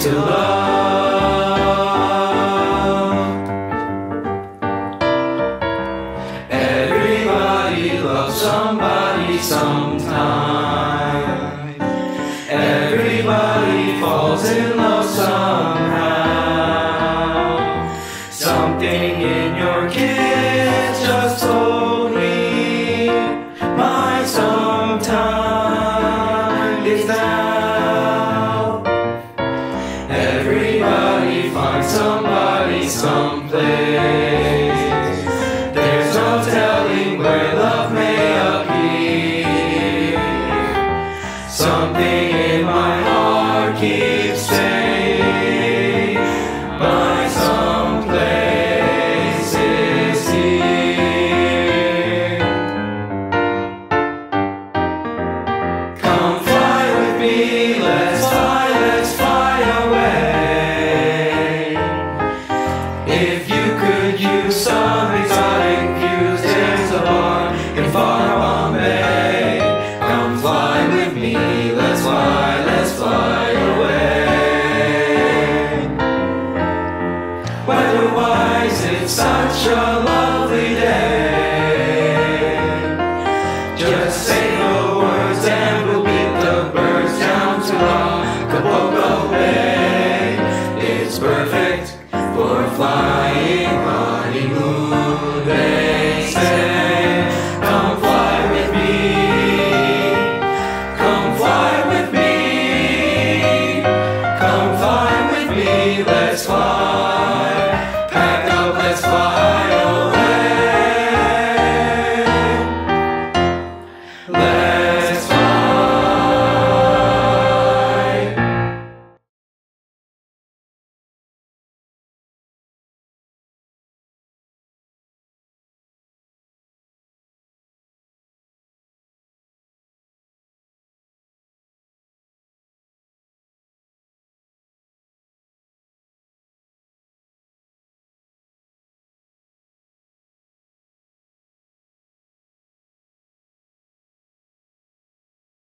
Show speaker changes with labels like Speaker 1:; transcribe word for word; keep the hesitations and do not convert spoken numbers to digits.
Speaker 1: to love. Everybody loves somebody sometime. Everybody falls in love somehow. Something in your kiss just told me my sometime is now. Everybody finds somebody someplace. There's no telling where love may appear. Something in my heart keeps saying my someplace is here. Come fly with me, let's fly, let's fly away. If you could use some exotic views, there's a bar in far Bombay. Come fly with me, let's fly, let's fly away. Weather-wise, it's such a lovely day. Just say the words and we'll beat the birds down to Acapulco Bay. It's perfect for flying.